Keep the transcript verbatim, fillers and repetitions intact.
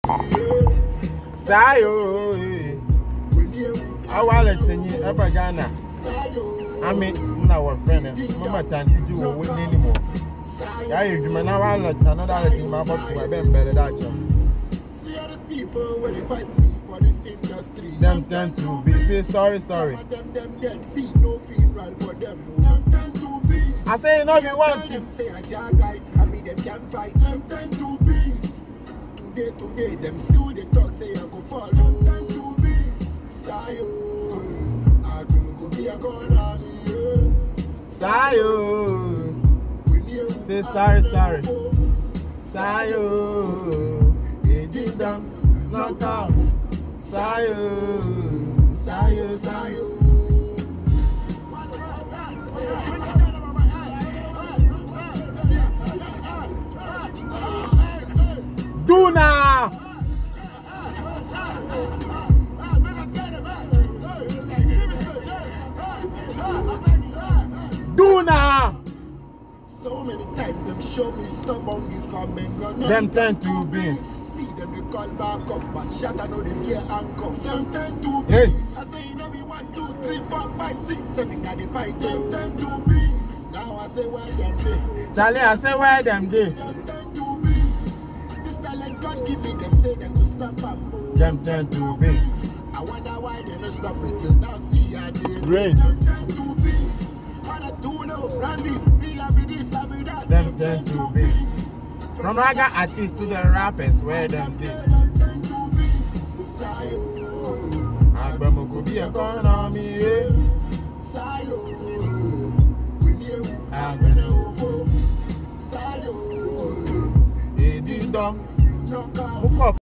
Sayo, I want to tell you about Ghana. I mean, now our friend, Mama Tanti, you won't win anymore. Yeah, you man, I want another thing, my book, my ben better that you. See all these people when they fight me for this industry. Them tend to be, say sorry, sorry. Them, them, dead, see no funeral for them. Them tend to be. I say, no, you want to. Them say a jar guy, I mean, them can fight. Them tend to be. Today, today, them still they talk, say I go follow. Them tend to be. Sayo, I go be a corner. Sayo, say sorry, sorry. Sayo, it did them knock out. Sayo, sayo, sayo. Do now. Do now. So many times them show me stubborn if I make no. Them tend to be. See them they call back up, but shut I know they fear handcuff. Them tend to be. Hey. I say you know we one, two, three, four, five, six, seven, and they fight. Them tend to be. Now I say where them dey. Charlie, I say where them dey. Them tend to be. This talent God give me, them say them to stop up. Them tend to be. I wonder why they don't stop me till now. See I did. Great. Them tend to be. Them tend to be. From raga artists to the rappers, where them be. Agbamu could be a economy. Agbamu. It did dumb.